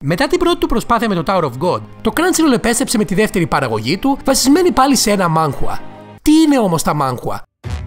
Μετά την πρώτη του προσπάθεια με το Tower of God, το Crunchyroll επέστρεψε με τη δεύτερη παραγωγή του, βασισμένη πάλι σε ένα μάνχουα. Τι είναι όμως τα μάνχουα?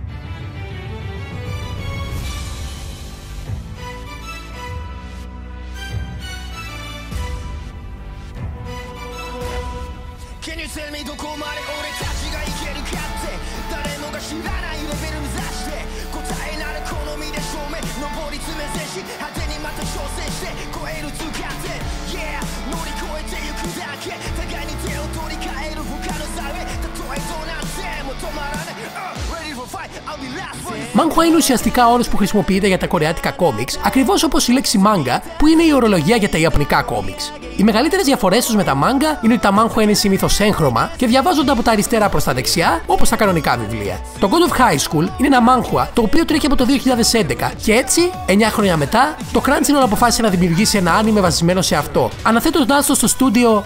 Μάνχουα είναι ουσιαστικά όρος που χρησιμοποιείται για τα κορεάτικα κόμιξ, ακριβώς όπως η λέξη μάγκα, που είναι η ορολογία για τα ιαπωνικά κόμιξ. Οι μεγαλύτερες διαφορές τους με τα μάγκα είναι ότι τα μάνχουα είναι συνήθως έγχρωμα και διαβάζονται από τα αριστερά προς τα δεξιά, όπως τα κανονικά βιβλία. Το God of High School είναι ένα μάνχουα το οποίο τρέχει από το 2011 και έτσι, 9 χρόνια μετά, το Crunchyroll αποφάσισε να δημιουργήσει ένα άνιμε βασισμένο σε αυτό, αναθέτοντάς το στο στούντιο.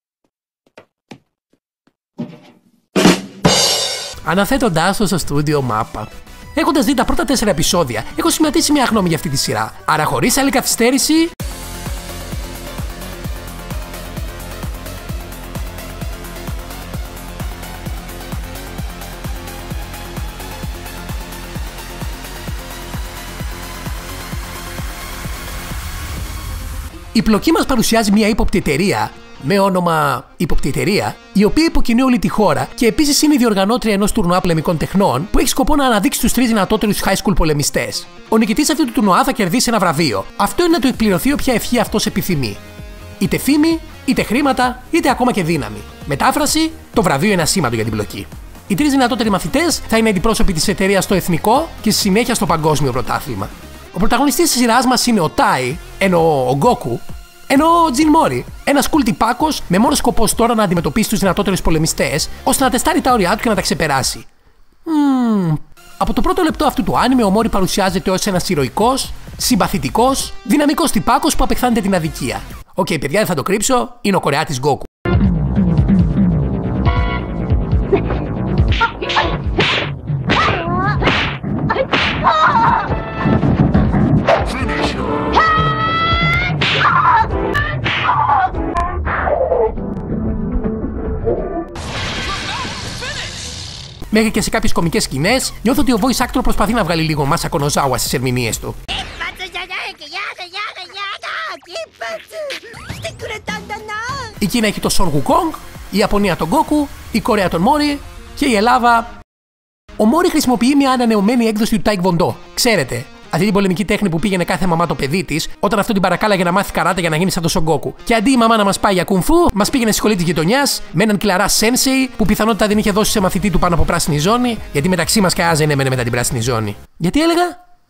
Αναθέτοντάς το στο στούντιο MAPPA. Έχοντας δει τα πρώτα 4 επεισόδια, έχω σχηματίσει μια γνώμη για αυτή τη σειρά. Άρα, χωρίς άλλη καθυστέρηση. Η πλοκή μας παρουσιάζει μια ύποπτη εταιρεία με όνομα ύποπτη εταιρεία, η οποία υποκινεί όλη τη χώρα και επίσης είναι η διοργανώτρια ενός τουρνουά πολεμικών τεχνών που έχει σκοπό να αναδείξει τους 3 δυνατότερους high school πολεμιστές. Ο νικητής αυτού του τουρνουά θα κερδίσει ένα βραβείο. Αυτό είναι να του εκπληρωθεί όποια ευχή αυτός επιθυμεί. Είτε φήμη, είτε χρήματα, είτε ακόμα και δύναμη. Μετάφραση: το βραβείο είναι ασήμαντο για την πλοκή. Οι 3 δυνατότεροι μαθητές θα είναι αντιπρόσωποι της εταιρείας στο εθνικό και στη συνέχεια στο παγκόσμιο πρωτάθλημα. Ο πρωταγωνιστής της σειράς μας είναι ο Tai, ενώ ο Goku. Ενώ ο Τζιν Μόρι, ένας cool τυπάκος με μόνο σκοπό τώρα να αντιμετωπίσει τους δυνατότερους πολεμιστές, ώστε να τεστάρει τα όρια του και να τα ξεπεράσει. Από το πρώτο λεπτό αυτού του άνιμε, ο Μόρι παρουσιάζεται ως ένας ηρωικός, συμπαθητικός, δυναμικός τυπάκος που απεχθάνεται την αδικία. Οκ, παιδιά, δεν θα το κρύψω, είναι ο κορεάτης Goku. Μέχρι και σε κάποιες κωμικές σκηνές, νιώθω ότι ο voice actor προσπαθεί να βγάλει λίγο Μάσα Κονοζάουα στις ερμηνείες του. Η Κίνα έχει το Son Wukong, η Ιαπωνία τον Goku, η Κορέα τον Μόρι και η Ελλάδα. Ο Μόρι χρησιμοποιεί μια ανανεωμένη έκδοση του Taekwondo. Ξέρετε, αυτή την πολεμική τέχνη που πήγαινε κάθε μαμά το παιδί της, όταν αυτό την παρακάλαγε να μάθει καράτε για να γίνει σαν το Son Goku. Και αντί η μαμά να μας πάει για κουνφού, μας πήγαινε στη σχολή της γειτονιάς με έναν κλαρά sensei που πιθανότητα δεν είχε δώσει σε μαθητή του πάνω από πράσινη ζώνη, γιατί μεταξύ μας κανένας δεν έμενε μετά την πράσινη ζώνη. Γιατί έλεγα?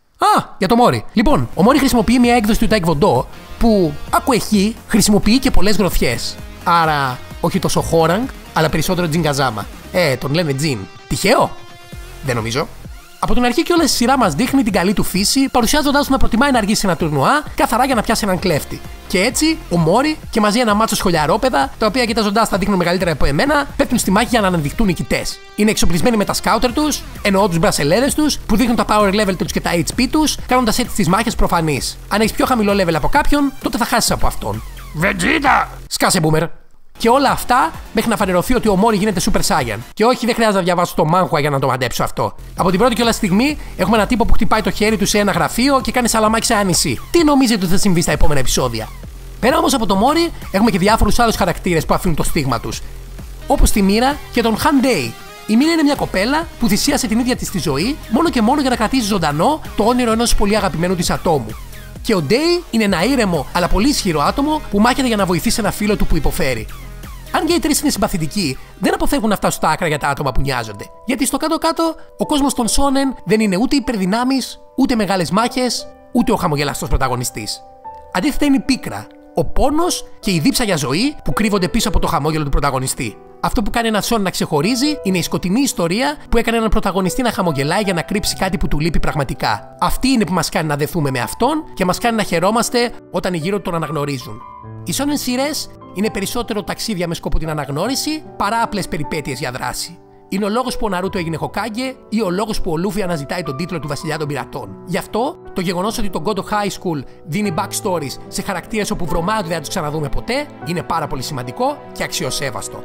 Για το Μόρι. Λοιπόν, ο Μόρι χρησιμοποιεί μια έκδοση του Taekwondo που, άκου έχει, χρησιμοποιεί και πολλές γροθιές. Άρα, όχι τόσο Χόραγκ, αλλά περισσότερο Τζιγκαζάμα. Τον λένε Τζιν. Τυχαίο? Δεν νομίζω. Από την αρχή κιόλας η σειρά μας δείχνει την καλή του φύση, παρουσιάζοντας του να προτιμάει να αργήσει ένα τουρνουά καθαρά για να πιάσει έναν κλέφτη. Και έτσι, ο Μόρι και μαζί ένα μάτσο σχολιαρόπαιδα, τα οποία κοιτάζοντάς τα δείχνουν μεγαλύτερα από εμένα, πέφτουν στη μάχη για να αναδειχτούν νικητές. Είναι εξοπλισμένοι με τα σκάουτερ τους, εννοώ τους μπρασελέδες τους, που δείχνουν τα power level τους και τα HP τους, κάνοντας έτσι τις μάχες προφανείς. Αν έχεις πιο χαμηλό level από κάποιον, τότε θα χάσεις από αυτόν. Βετζίτα! Σκάσε boomer. Και όλα αυτά μέχρι να φανερωθεί ότι ο Μόρι γίνεται Super Saiyan. Και όχι, δεν χρειάζεται να διαβάσω το μάνχουα για να το μαντέψω αυτό. Από την πρώτη κιόλας στιγμή έχουμε έναν τύπο που χτυπάει το χέρι του σε ένα γραφείο και κάνει σαλαμάκι σε ένα νησί. Τι νομίζετε ότι θα συμβεί στα επόμενα επεισόδια? Πέρα όμως από το Μόρι, έχουμε και διάφορους άλλους χαρακτήρες που αφήνουν το στίγμα τους. Όπως τη Μίρα και τον Han Day. Η Μίρα είναι μια κοπέλα που θυσίασε την ίδια της τη ζωή μόνο και μόνο για να κρατήσει ζωντανό το όνειρο ενός πολύ αγαπημένου της ατόμου. Και ο Day είναι ένα ήρεμο αλλά πολύ ισχυρό άτομο που μάχεται για να βοηθήσει ένα φίλο του που υποφέρει. Αν και οι τρεις είναι συμπαθητικοί, δεν αποφεύγουν να φτάσουν στα άκρα για τα άτομα που νοιάζονται. Γιατί στο κάτω-κάτω, ο κόσμος των Σόνεν δεν είναι ούτε υπερδυνάμεις, ούτε μεγάλες μάχες, ούτε ο χαμογελαστός πρωταγωνιστής. Αντίθετα είναι η πίκρα, ο πόνος και η δίψα για ζωή που κρύβονται πίσω από το χαμόγελο του πρωταγωνιστή. Αυτό που κάνει ένα Σόνεν να ξεχωρίζει είναι η σκοτεινή ιστορία που έκανε έναν πρωταγωνιστή να χαμογελάει για να κρύψει κάτι που του λείπει πραγματικά. Αυτή είναι που μας κάνει να δεθούμε με αυτόν και μας κάνει να χαιρόμαστε όταν οι γύρω του τον αναγνωρίζουν. Οι Σόνεν σειρές είναι περισσότερο ταξίδια με σκοπό την αναγνώριση παρά απλές περιπέτειες για δράση. είναι ο λόγος που ο Ναρούτο έγινε Χοκάγκε ή ο λόγος που ο Λούφι αναζητάει τον τίτλο του Βασιλιά των Πειρατών. Γι' αυτό, το γεγονός ότι το God of High School δίνει backstories σε χαρακτήρες όπου βρωμάει ότι δεν θα τους ξαναδούμε ποτέ είναι πάρα πολύ σημαντικό και αξιοσέβαστο.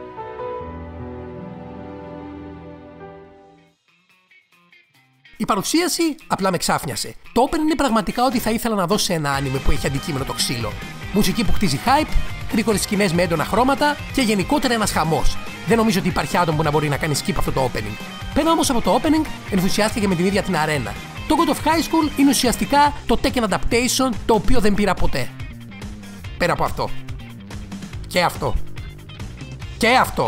Η παρουσίαση απλά με ξάφνιασε. Το opening είναι πραγματικά ό,τι θα ήθελα να δω σε ένα anime που έχει αντικείμενο το ξύλο. Μουσική που χτίζει hype, γρήγορες σκηνές με έντονα χρώματα και γενικότερα ένας χαμός. Δεν νομίζω ότι υπάρχει άτομο που να μπορεί να κάνει skip αυτό το opening. Πέρα όμως από το opening, ενθουσιάστηκα και με την ίδια την αρένα. Το God of High School είναι ουσιαστικά το Tekken Adaptation το οποίο δεν πήρα ποτέ. Πέρα από αυτό. Και αυτό. Και αυτό.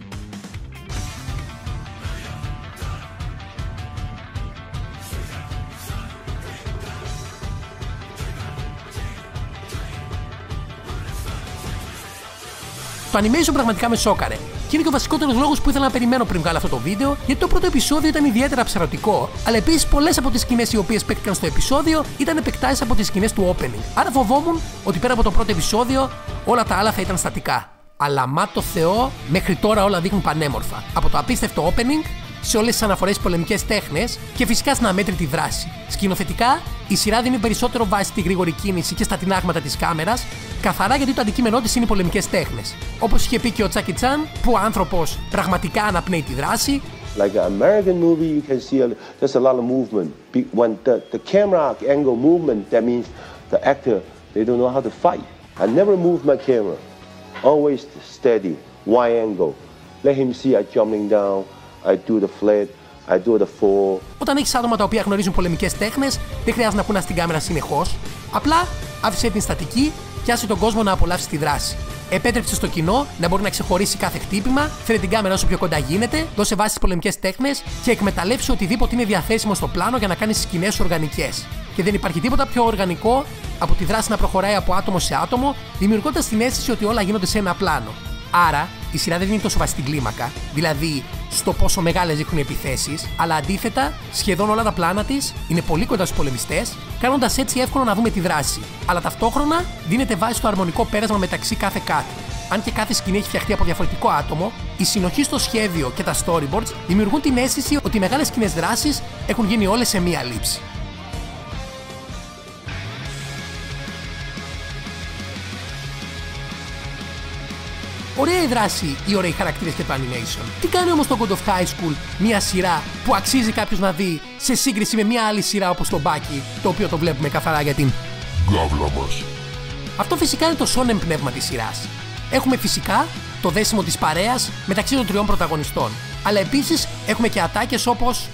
Το animation πραγματικά με σόκαρε. Και είναι και ο βασικότερος λόγος που ήθελα να περιμένω πριν βγάλω αυτό το βίντεο, γιατί το πρώτο επεισόδιο ήταν ιδιαίτερα ψαρωτικό, αλλά επίσης πολλές από τις σκηνές οι οποίες παίχτηκαν στο επεισόδιο ήταν επεκτάσεις από τις σκηνές του opening. Άρα φοβόμουν ότι πέρα από το πρώτο επεισόδιο όλα τα άλλα θα ήταν στατικά. Αλλά μα το Θεό, μέχρι τώρα όλα δείχνουν πανέμορφα. Από το απίστευτο opening, σε όλες τις αναφορές στις πολεμικές τέχνες και φυσικά στην αμέτρητη δράση. Σκηνοθετικά, η σειρά δίνει περισσότερο βάση στη γρήγορη κίνηση και στα τινάγματα της κάμερας, καθαρά γιατί το αντικείμενό της είναι οι πολεμικές τέχνες. Όπως είχε πει και ο Τζάκι Τσάν, που ο άνθρωπος πραγματικά αναπνέει τη δράση. Like an American movie, you can see there's a lot of movement. When the camera angle movement, that means the actor, they don't know how to fight. I never move my camera. Always steady, wide angle. Let him see I jumping down, I do the flip, I do the fall. Όταν έχεις άτομα τα οποία γνωρίζουν πολεμικές τέχνες, δεν χρειάζεται να κουνάς την κάμερα συνεχώς. Απλά άφησε την στατική και άσε τον κόσμο να απολαύσει τη δράση. Επέτρεψε στο κοινό να μπορεί να ξεχωρίσει κάθε χτύπημα, φέρε την κάμερα όσο πιο κοντά γίνεται, δώσε βάση στις πολεμικές τέχνες και εκμεταλλεύσε οτιδήποτε είναι διαθέσιμο στο πλάνο για να κάνει τις σκηνές οργανικές. Και δεν υπάρχει τίποτα πιο οργανικό από τη δράση να προχωράει από άτομο σε άτομο, δημιουργώντας την αίσθηση ότι όλα γίνονται σε ένα πλάνο. Άρα, η σειρά δεν είναι τόσο βαστή στην κλίμακα, δηλαδή στο πόσο μεγάλες δείχνουν οι επιθέσεις, αλλά αντίθετα, σχεδόν όλα τα πλάνα της είναι πολύ κοντά στους πολεμιστές, κάνοντας έτσι εύκολο να δούμε τη δράση. Αλλά ταυτόχρονα δίνεται βάση στο αρμονικό πέρασμα μεταξύ κάθε κάτι. Αν και κάθε σκηνή έχει φτιαχτεί από διαφορετικό άτομο, η συνοχή στο σχέδιο και τα storyboards δημιουργούν την αίσθηση ότι οι μεγάλες σκηνές δράσης έχουν γίνει όλες σε μία λήψη. Ωραία η δράση, οι ωραίοι χαρακτήρες και το animation. Τι κάνει όμως το God of High School, μια σειρά που αξίζει κάποιος να δει σε σύγκριση με μια άλλη σειρά όπως το Baki, το οποίο το βλέπουμε καθαρά για την γκάβλα μας. Αυτό φυσικά είναι το shonen πνεύμα της σειράς. Έχουμε φυσικά το δέσιμο της παρέας μεταξύ των τριών πρωταγωνιστών. Αλλά επίσης έχουμε και ατάκες όπως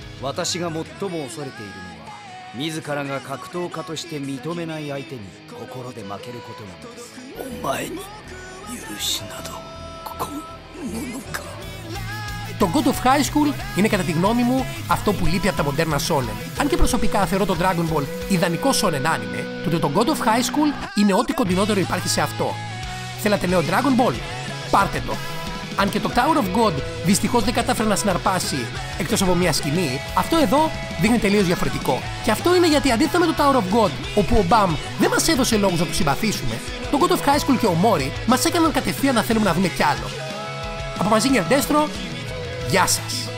το God of High School είναι κατά τη γνώμη μου αυτό που λείπει από τα μοντέρνα shonen. Αν και προσωπικά θεωρώ το Dragon Ball ιδανικό shonen anime, τότε το God of High School είναι ό,τι κοντινότερο υπάρχει σε αυτό. Θέλατε νέο Dragon Ball? Πάρτε το. Αν και το Tower of God δυστυχώς δεν κατάφερε να συναρπάσει εκτός από μια σκηνή, αυτό εδώ δείχνει τελείως διαφορετικό. Και αυτό είναι γιατί αντίθετα με το Tower of God, όπου ο Bam δεν μας έδωσε λόγους να του συμπαθήσουμε, το God of High School και ο Mori μας έκαναν κατευθείαν να θέλουμε να δούμε κι άλλο. Από Mazinger Destro, γεια σας!